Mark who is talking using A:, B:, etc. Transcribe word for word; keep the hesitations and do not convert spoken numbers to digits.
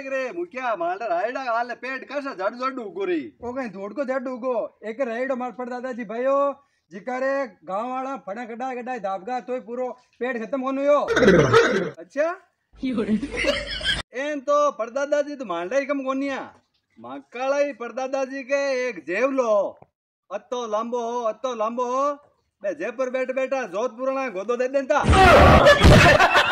A: देख रे मुखिया मालडा रायडा हाल पेट कैसा जड़ जड़ उगोरी
B: ओ कहीं धोड़ को जड़ उगो एक रेडो मार पड़ दादाजी भाईयो जिकारे गांव वाला फड़ा गड्ढा गड्ढा दाबगा तोय पूरो पेट खत्म होनु यो।
A: अच्छा एन तो परदादाजी तो मालडा ही कम कोनिया मक्काला ही परदादाजी के एक जेवलो अत्तो लांबो हो अत्तो लांबो हो बे जयपुर बैठ बैठा जोधपुर ना गोदो दे देता।